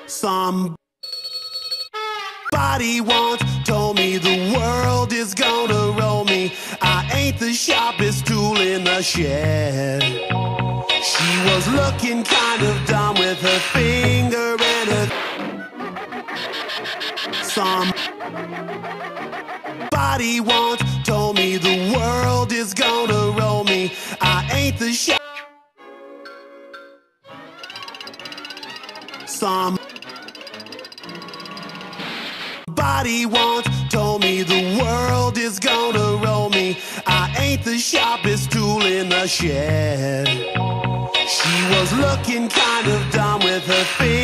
Somebody once told me the world is gonna roll me. I ain't the sharpest tool in the shed. She was looking kind of dumb with her finger and her Somebody once told me the world is gonna roll me. I ain't the Somebody once told me the world is gonna roll me. I ain't the sharpest tool in the shed. She was looking kind of dumb with her finger